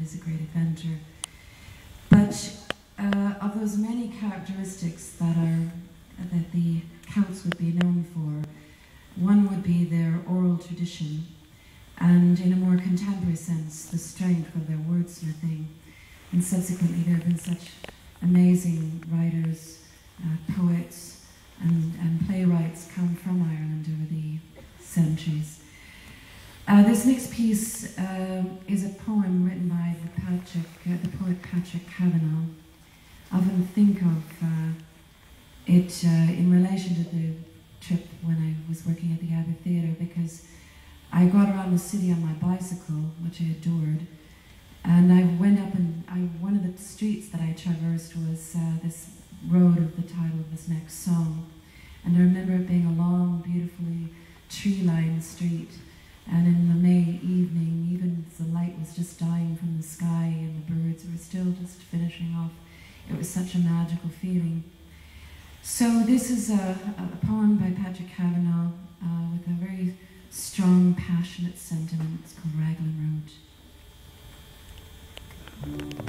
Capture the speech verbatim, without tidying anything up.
is a great adventure. But uh, of those many characteristics that are that the Celts would be known for, one would be their oral tradition, and in a more contemporary sense, the strength of their wordsmithing. And subsequently, there have been such amazing writers, uh, poets, and, and playwrights come from Ireland over the centuries. Uh, this next piece uh, is a poem written by the, Patrick, uh, the poet Patrick Kavanagh. I often think of uh, it uh, in relation to the trip when I was working at the Abbey Theatre, because I got around the city on my bicycle, which I adored, and I went up and I, one of the streets that I traversed was uh, this road of the title of this next song. And I remember it being a long, beautifully tree-lined street, and in the May evening, even as the light was just dying from the sky and the birds were still just finishing off, it was such a magical feeling. So this is a, a poem by Patrick Kavanagh uh, with a very strong, passionate sentiment. It's called Raglan Road.